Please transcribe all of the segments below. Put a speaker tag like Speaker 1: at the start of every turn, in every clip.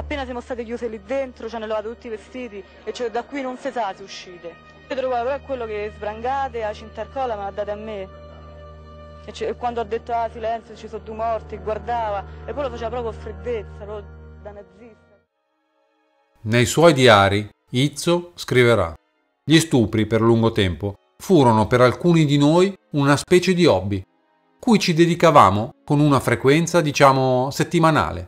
Speaker 1: Appena siamo stati chiusi lì dentro, ci hanno levato tutti i vestiti e cioè, da qui non si sa se uscite. Io trovavo però quello che sbrangate, la cinta al collo me l'ha data a me. E quando ho detto silenzio, ci sono 2 morti, guardava, e poi lo faceva proprio freddezza, proprio da nazista.
Speaker 2: Nei suoi diari, Izzo scriverà: gli stupri per lungo tempo furono per alcuni di noi una specie di hobby, cui ci dedicavamo con una frequenza, diciamo, settimanale.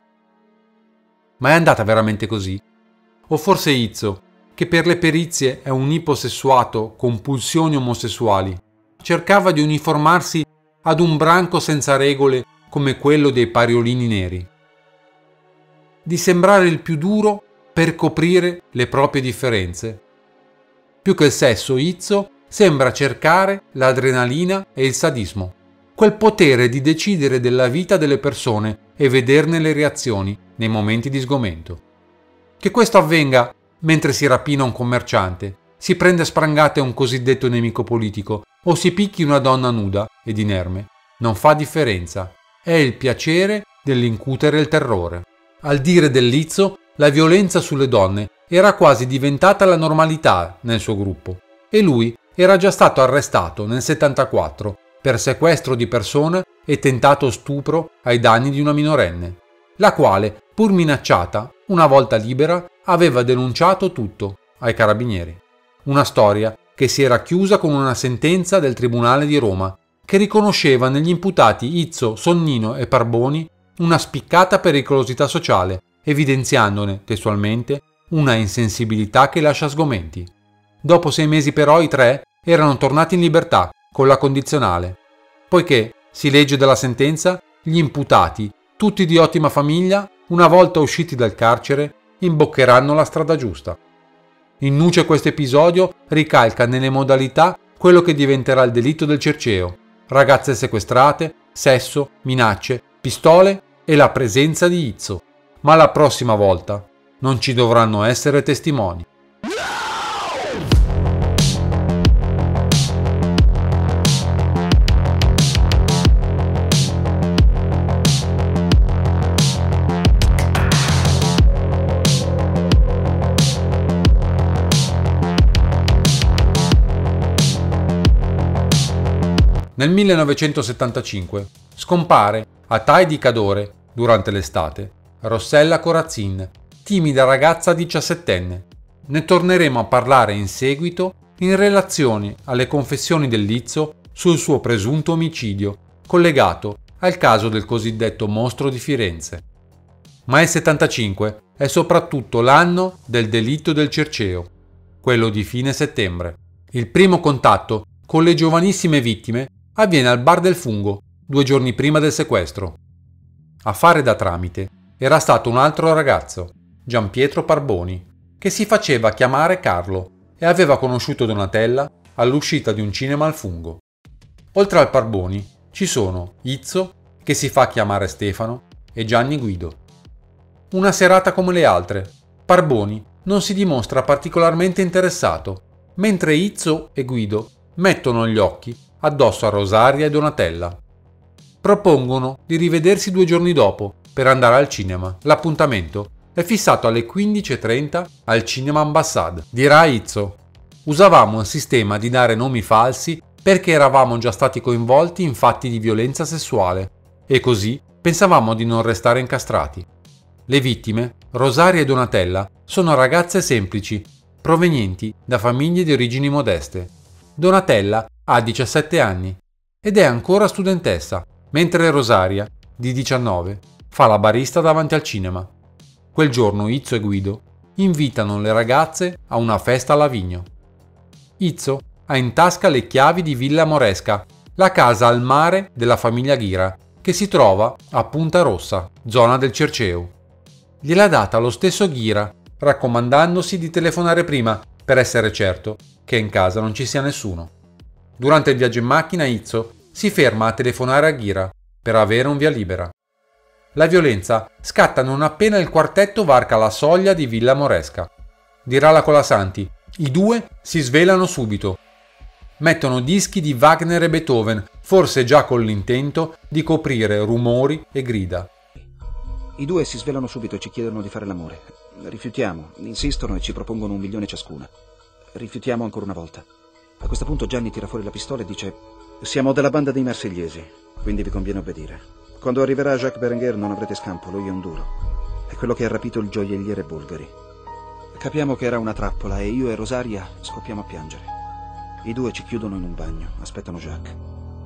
Speaker 2: Ma è andata veramente così? O forse Izzo, che per le perizie è un iposessuato con pulsioni omosessuali, cercava di uniformarsi ad un branco senza regole come quello dei pariolini neri? Di sembrare il più duro per coprire le proprie differenze? Più che il sesso, Izzo sembra cercare l'adrenalina e il sadismo, quel potere di decidere della vita delle persone e vederne le reazioni nei momenti di sgomento. Che questo avvenga mentre si rapina un commerciante, si prende a sprangate un cosiddetto nemico politico o si picchi una donna nuda ed inerme, non fa differenza, è il piacere dell'incutere il terrore. Al dire dell'Izzo, la violenza sulle donne era quasi diventata la normalità nel suo gruppo e lui era già stato arrestato nel 74 per sequestro di persona e tentato stupro ai danni di una minorenne, la quale, pur minacciata, una volta libera, aveva denunciato tutto ai carabinieri. Una storia che si era chiusa con una sentenza del Tribunale di Roma che riconosceva negli imputati Izzo, Sonnino e Parboni una spiccata pericolosità sociale, evidenziandone, testualmente, una insensibilità che lascia sgomenti. Dopo 6 mesi però i 3 erano tornati in libertà con la condizionale, poiché, si legge dalla sentenza, gli imputati, tutti di ottima famiglia, una volta usciti dal carcere, imboccheranno la strada giusta. In nuce questo episodio ricalca nelle modalità quello che diventerà il delitto del cerceo: ragazze sequestrate, sesso, minacce, pistole e la presenza di Izzo. Ma la prossima volta non ci dovranno essere testimoni. Nel 1975 scompare a Tai di Cadore, durante l'estate, Rossella Corazzin, timida ragazza 17enne. Ne torneremo a parlare in seguito in relazione alle confessioni dell'Izzo sul suo presunto omicidio, collegato al caso del cosiddetto mostro di Firenze. Ma il 75 è soprattutto l'anno del delitto del cerceo, quello di fine settembre. Il primo contatto con le giovanissime vittime avviene al Bar del Fungo, 2 giorni prima del sequestro. A fare da tramite era stato un altro ragazzo, Gianpietro Parboni, che si faceva chiamare Carlo e aveva conosciuto Donatella all'uscita di un cinema al Fungo. Oltre al Parboni ci sono Izzo, che si fa chiamare Stefano, e Gianni Guido. Una serata come le altre. Parboni non si dimostra particolarmente interessato, mentre Izzo e Guido mettono gli occhi addosso a Rosaria e Donatella. Propongono di rivedersi 2 giorni dopo per andare al cinema. L'appuntamento è fissato alle 15:30 al Cinema Ambassade. Dirà Izzo: usavamo il sistema di dare nomi falsi perché eravamo già stati coinvolti in fatti di violenza sessuale e così pensavamo di non restare incastrati. Le vittime, Rosaria e Donatella, sono ragazze semplici, provenienti da famiglie di origini modeste. Donatella ha 17 anni ed è ancora studentessa, mentre Rosaria, di 19, fa la barista davanti al cinema. Quel giorno Izzo e Guido invitano le ragazze a una festa a Lavigno. Izzo ha in tasca le chiavi di Villa Moresca, la casa al mare della famiglia Ghira, che si trova a Punta Rossa, zona del Cerceo. Gliel'ha data lo stesso Ghira, raccomandandosi di telefonare prima per essere certo che in casa non ci sia nessuno. Durante il viaggio in macchina Izzo si ferma a telefonare a Ghira per avere un via libera. La violenza scatta non appena il quartetto varca la soglia di Villa Moresca. Dirà la Colasanti: i 2 si svelano subito. Mettono dischi di Wagner e Beethoven, forse già con l'intento di coprire rumori e grida.
Speaker 3: I due si svelano subito e ci chiedono di fare l'amore. Rifiutiamo, insistono e ci propongono 1 milione ciascuna. Rifiutiamo ancora una volta. A questo punto Gianni tira fuori la pistola e dice: siamo della banda dei marsigliesi, quindi vi conviene obbedire. Quando arriverà Jacques Berenguer non avrete scampo, lui è un duro. È quello che ha rapito il gioielliere Bulgari. Capiamo che era una trappola e io e Rosaria scoppiamo a piangere. I due ci chiudono in un bagno, aspettano Jacques.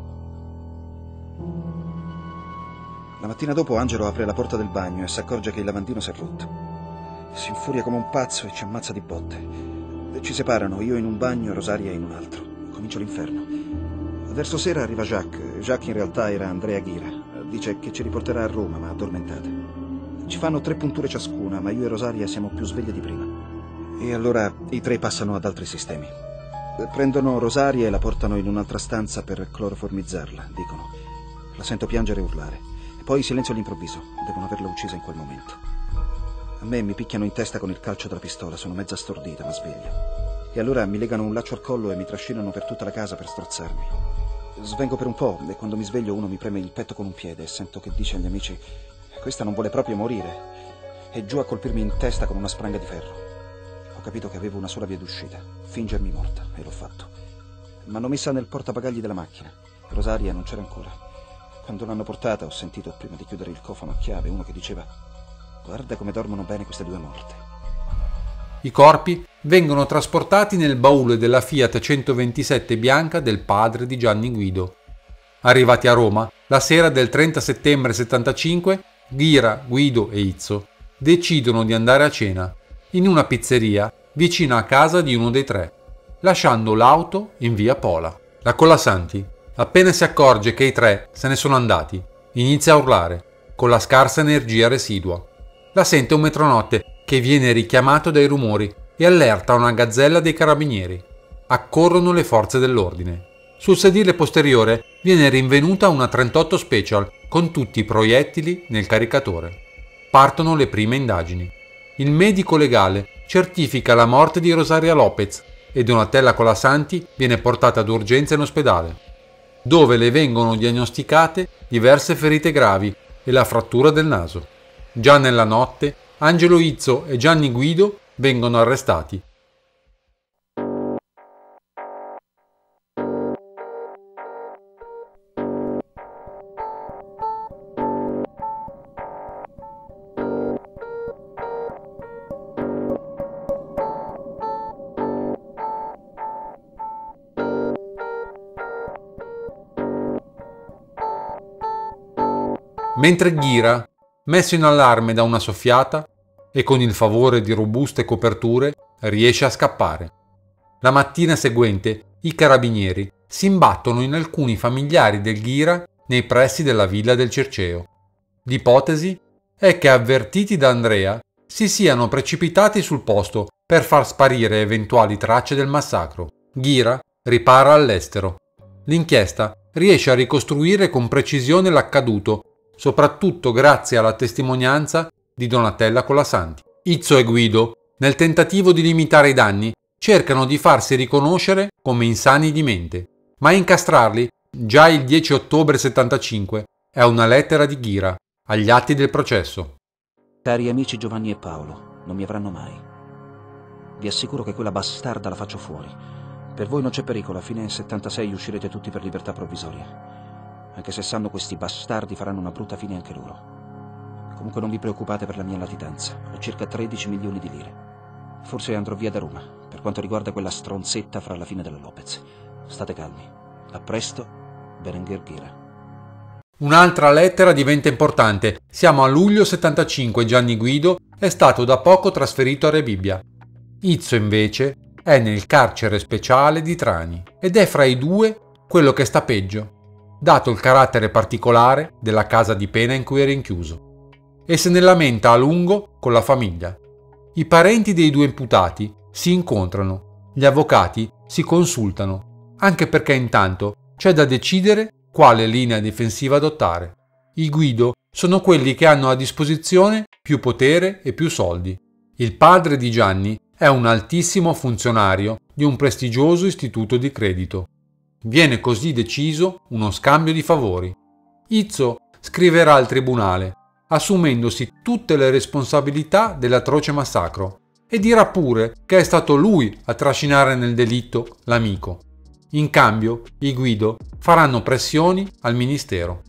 Speaker 3: La mattina dopo Angelo apre la porta del bagno e si accorge che il lavandino si è rotto. Si infuria come un pazzo e ci ammazza di botte. Ci separano, io in un bagno e Rosaria in un altro. Comincia l'inferno. Verso sera arriva Jacques. Jacques in realtà era Andrea Ghira. Dice che ci riporterà a Roma, ma addormentate. Ci fanno 3 punture ciascuna, ma io e Rosaria siamo più sveglie di prima. E allora i 3 passano ad altri sistemi. Prendono Rosaria e la portano in un'altra stanza per cloroformizzarla, dicono. La sento piangere e urlare. E poi silenzio all'improvviso. Devono averla uccisa in quel momento. A me mi picchiano in testa con il calcio della pistola, sono mezza stordita, ma sveglia. E allora mi legano un laccio al collo e mi trascinano per tutta la casa per strozzarmi. Svengo per un po' e quando mi sveglio uno mi preme il petto con un piede e sento che dice agli amici: questa non vuole proprio morire. E giù a colpirmi in testa con una spranga di ferro. Ho capito che avevo una sola via d'uscita, fingermi morta, e l'ho fatto. M'hanno messa nel portabagagli della macchina. Rosaria non c'era ancora. Quando l'hanno portata ho sentito, prima di chiudere il cofano a chiave, uno che diceva: guarda come dormono bene queste 2 morte.
Speaker 2: I corpi vengono trasportati nel baule della Fiat 127 bianca del padre di Gianni Guido. Arrivati a Roma, la sera del 30 settembre 75, Ghira, Guido e Izzo decidono di andare a cena in una pizzeria vicino a casa di uno dei 3, lasciando l'auto in via Pola. La Colasanti, appena si accorge che i 3 se ne sono andati, inizia a urlare, con la scarsa energia residua. La sente un metronotte che viene richiamato dai rumori e allerta una gazzella dei carabinieri. Accorrono le forze dell'ordine. Sul sedile posteriore viene rinvenuta una 38 Special con tutti i proiettili nel caricatore. Partono le prime indagini. Il medico legale certifica la morte di Rosaria Lopez e Donatella Colasanti viene portata d'urgenza in ospedale, dove le vengono diagnosticate diverse ferite gravi e la frattura del naso. Già nella notte, Angelo Izzo e Gianni Guido vengono arrestati. Mentre Ghira, messo in allarme da una soffiata e con il favore di robuste coperture, riesce a scappare. La mattina seguente i carabinieri si imbattono in alcuni familiari del Ghira nei pressi della villa del Circeo. L'ipotesi è che, avvertiti da Andrea, si siano precipitati sul posto per far sparire eventuali tracce del massacro. Ghira ripara all'estero. L'inchiesta riesce a ricostruire con precisione l'accaduto, soprattutto grazie alla testimonianza di Donatella Colasanti. Izzo e Guido, nel tentativo di limitare i danni, cercano di farsi riconoscere come insani di mente, ma a incastrarli, già il 10 ottobre 75, è una lettera di Ghira, agli atti del processo.
Speaker 3: Cari amici Giovanni e Paolo, non mi avranno mai. Vi assicuro che quella bastarda la faccio fuori. Per voi non c'è pericolo, a fine 76 uscirete tutti per libertà provvisoria. Anche se sanno questi bastardi faranno una brutta fine anche loro. Comunque non vi preoccupate per la mia latitanza, ho circa 13 milioni di lire. Forse andrò via da Roma, per quanto riguarda quella stronzetta fra la fine della Lopez. State calmi. A presto, Berenguer Ghira.
Speaker 2: Un'altra lettera diventa importante. Siamo a luglio 75 e Gianni Guido è stato da poco trasferito a Rebibbia. Izzo invece è nel carcere speciale di Trani ed è fra i 2 quello che sta peggio, dato il carattere particolare della casa di pena in cui è rinchiuso, e se ne lamenta a lungo con la famiglia. I parenti dei 2 imputati si incontrano, gli avvocati si consultano, anche perché intanto c'è da decidere quale linea difensiva adottare. I Guido sono quelli che hanno a disposizione più potere e più soldi. Il padre di Gianni è un altissimo funzionario di un prestigioso istituto di credito. Viene così deciso uno scambio di favori. Izzo scriverà al tribunale assumendosi tutte le responsabilità dell'atroce massacro, e dirà pure che è stato lui a trascinare nel delitto l'amico. In cambio, i Guido faranno pressioni al ministero.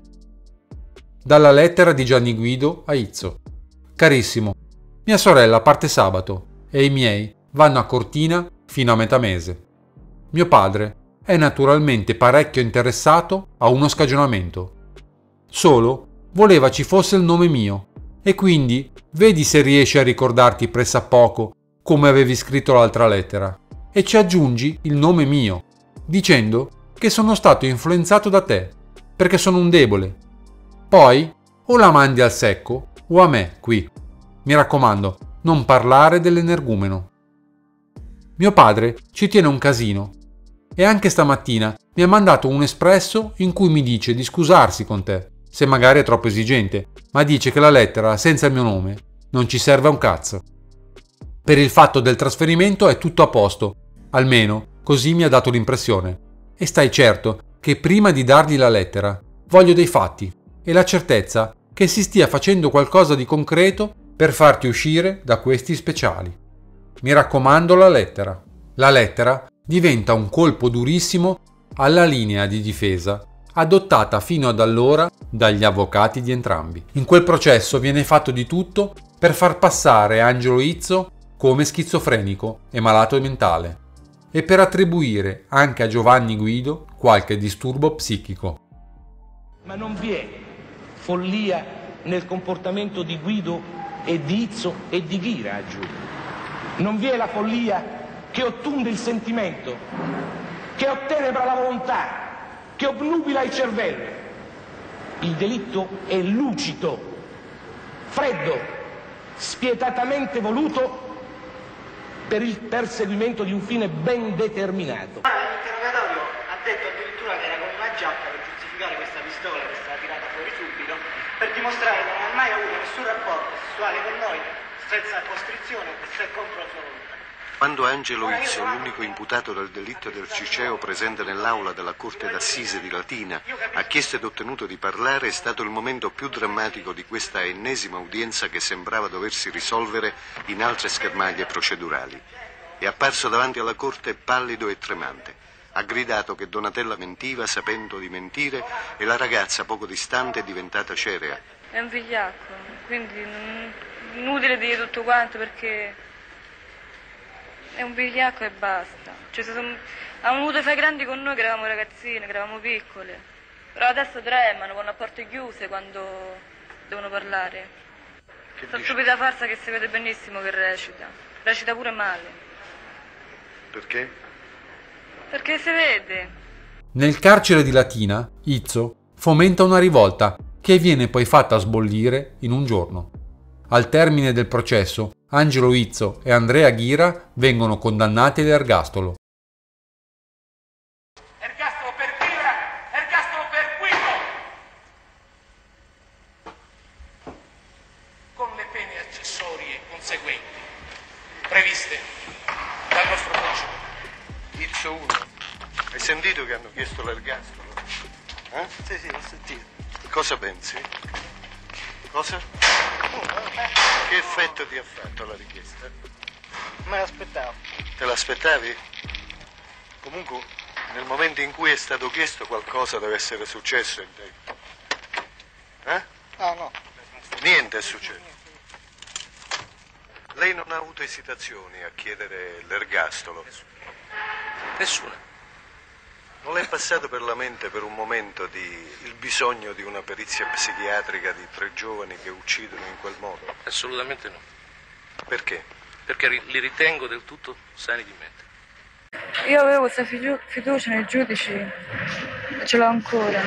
Speaker 2: Dalla lettera di Gianni Guido a Izzo. Carissimo, mia sorella parte sabato e i miei vanno a Cortina fino a metà mese. Mio padre è naturalmente parecchio interessato a uno scagionamento. Solo voleva ci fosse il nome mio e quindi vedi se riesci a ricordarti pressappoco come avevi scritto l'altra lettera e ci aggiungi il nome mio, dicendo che sono stato influenzato da te, perché sono un debole. Poi o la mandi al secco o a me qui. Mi raccomando, non parlare dell'energumeno. Mio padre ci tiene un casino e anche stamattina mi ha mandato un espresso in cui mi dice di scusarsi con te, se magari è troppo esigente, ma dice che la lettera senza il mio nome non ci serve a un cazzo. Per il fatto del trasferimento è tutto a posto, almeno così mi ha dato l'impressione. E stai certo che prima di dargli la lettera voglio dei fatti e la certezza che si stia facendo qualcosa di concreto per farti uscire da questi speciali. Mi raccomando la lettera. La lettera diventa un colpo durissimo alla linea di difesa adottata fino ad allora dagli avvocati di entrambi. In quel processo viene fatto di tutto per far passare Angelo Izzo come schizofrenico e malato mentale e per attribuire anche a Giovanni Guido qualche disturbo psichico.
Speaker 4: Ma non vi è follia nel comportamento di Guido e di Izzo e di Ghira, aggiungo. Non vi è la follia che ottunde il sentimento, che ottenebra la volontà, che obnubila il cervello. Il delitto è lucido, freddo, spietatamente voluto per il perseguimento di un fine ben determinato.
Speaker 5: L'interrogatorio ha detto addirittura che era con una giacca per giustificare questa pistola che è stata tirata fuori subito, per dimostrare che non ha mai avuto nessun rapporto sessuale con noi, senza costrizione e se contro la sua volontà.
Speaker 6: Quando Angelo Izzo, l'unico imputato del delitto del Ciceo presente nell'aula della Corte d'Assise di Latina, ha chiesto ed ottenuto di parlare, è stato il momento più drammatico di questa ennesima udienza che sembrava doversi risolvere in altre schermaglie procedurali. È apparso davanti alla Corte pallido e tremante. Ha gridato che Donatella mentiva sapendo di mentire e la ragazza poco distante è diventata cerea.
Speaker 1: È un vigliacco, quindi inutile dire tutto quanto perché è un vigliacco e basta. Hanno voluto fare grandi con noi che eravamo ragazzine, che eravamo piccole. Però adesso tremano, vanno a porte chiuse quando devono parlare. Questa stupida farsa che si vede benissimo che recita. Recita pure male.
Speaker 6: Perché?
Speaker 1: Perché si vede.
Speaker 2: Nel carcere di Latina, Izzo fomenta una rivolta che viene poi fatta sbollire in un giorno. Al termine del processo, Angelo Izzo e Andrea Ghira vengono condannati all'ergastolo.
Speaker 4: Ergastolo per Ghira, ergastolo per Guido! Con le pene accessorie conseguenti, previste dal nostro codice.
Speaker 6: Izzo 1, hai sentito che hanno chiesto l'ergastolo?
Speaker 5: Sì, ho sentito.
Speaker 6: Cosa pensi? Cosa? Che effetto ti ha fatto la richiesta?
Speaker 5: Me l'aspettavo.
Speaker 6: Te l'aspettavi? Comunque, nel momento in cui è stato chiesto qualcosa deve essere successo in te.
Speaker 5: No.
Speaker 6: Niente è successo. Lei non ha avuto esitazioni a chiedere l'ergastolo?
Speaker 4: Nessuna.
Speaker 6: Non le è passato per la mente per un momento il bisogno di una perizia psichiatrica di 3 giovani che uccidono in quel modo?
Speaker 7: Assolutamente no,
Speaker 6: Perché?
Speaker 7: perché li ritengo del tutto sani di mente.
Speaker 1: Io avevo questa fiducia nei giudici e ce l'ho ancora.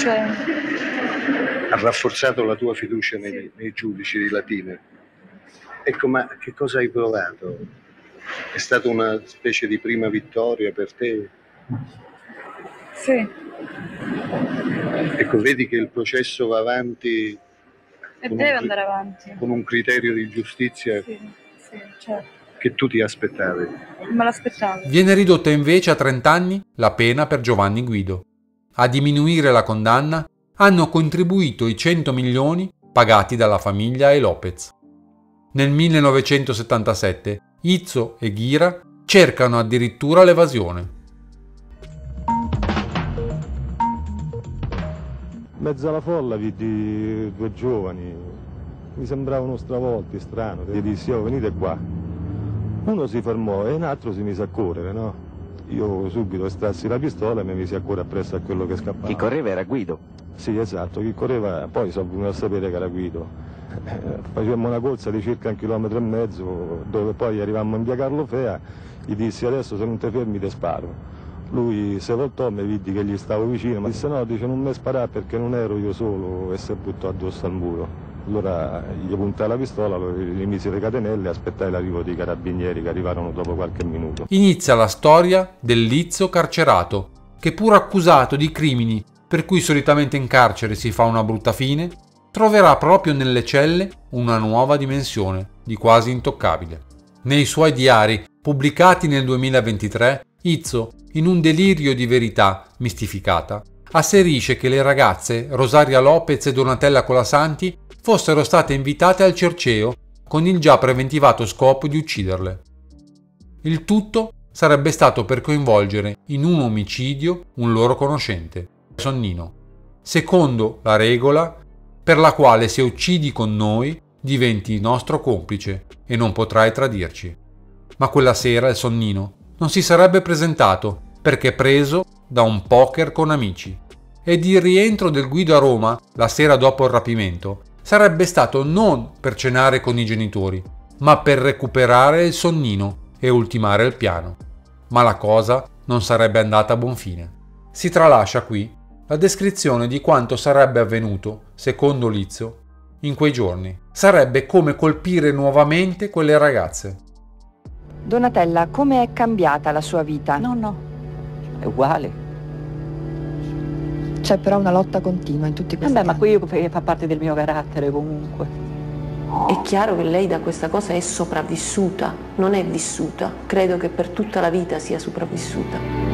Speaker 8: Ha rafforzato la tua fiducia nei giudici di Latina. Ecco, ma che cosa hai provato? È stata una specie di prima vittoria per te?
Speaker 1: Sì.
Speaker 8: Ecco, vedi che il processo va avanti
Speaker 1: E deve andare avanti.
Speaker 8: con un criterio di giustizia
Speaker 1: Sì, certo.
Speaker 8: che tu ti aspettavi.
Speaker 1: Me l'aspettavo.
Speaker 2: Viene ridotta invece a 30 anni la pena per Giovanni Guido. A diminuire la condanna hanno contribuito i 100 milioni pagati dalla famiglia e Lopez. Nel 1977 Izzo e Ghira cercano addirittura l'evasione.
Speaker 9: In mezzo alla folla vidi due giovani, mi sembravano stravolti, strano. Gli dissi: "Oh, venite qua". Uno si fermò e un altro si mise a correre, no? Io subito estrassi la pistola e mi misi a correre appresso a quello che scappava.
Speaker 10: Chi correva era Guido?
Speaker 9: Sì, esatto, chi correva, poi sono venuto a sapere che era Guido. Facemmo una corsa di circa 1,5 chilometri, dove poi arrivammo in via Carlo Fea, gli dissi: "Adesso se non ti fermi ti sparo". Lui si voltò, mi vidi che gli stavo vicino, ma disse: "No", dice, "non mi sparare perché non ero io solo", e si buttò addosso al muro. Allora gli puntai la pistola, gli misi le catenelle e aspettai l'arrivo dei carabinieri che arrivarono dopo qualche minuto.
Speaker 2: Inizia la storia del Lizzo carcerato, che pur accusato di crimini per cui solitamente in carcere si fa una brutta fine, troverà proprio nelle celle una nuova dimensione di quasi intoccabile. Nei suoi diari, pubblicati nel 2023, Izzo, in un delirio di verità mistificata, asserisce che le ragazze Rosaria Lopez e Donatella Colasanti fossero state invitate al Cerceo con il già preventivato scopo di ucciderle. Il tutto sarebbe stato per coinvolgere in un omicidio un loro conoscente, Sonnino, secondo la regola per la quale se uccidi con noi diventi nostro complice e non potrai tradirci. Ma quella sera il Sonnino non si sarebbe presentato perché preso da un poker con amici, ed il rientro del Guido a Roma la sera dopo il rapimento sarebbe stato non per cenare con i genitori, ma per recuperare il Sonnino e ultimare il piano. Ma la cosa non sarebbe andata a buon fine. Si tralascia qui la descrizione di quanto sarebbe avvenuto, secondo Lizzo, in quei giorni. Sarebbe come colpire nuovamente quelle ragazze.
Speaker 11: Donatella, come è cambiata la sua vita?
Speaker 12: No, è uguale.
Speaker 11: C'è però una lotta continua in tutti questi anni.
Speaker 12: Ma qui fa parte del mio carattere comunque.
Speaker 13: È chiaro che lei da questa cosa è sopravvissuta, non è vissuta. Credo che per tutta la vita sia sopravvissuta.